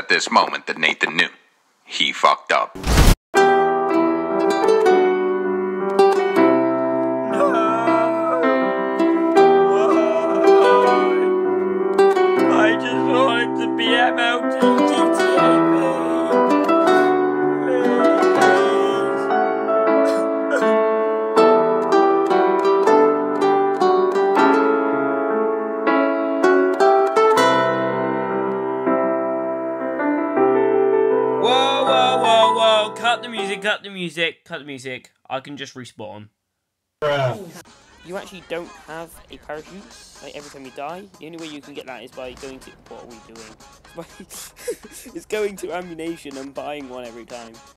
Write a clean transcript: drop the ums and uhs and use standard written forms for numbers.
at this moment that Nathan knew. He fucked up. I just wanted to be MLG GTA, Whoa, cut the music, cut the music, cut the music. I can just respawn. You actually don't have a parachute, like every time you die. The only way you can get that is by going to... What are we doing? It's going to ammunition and buying one every time.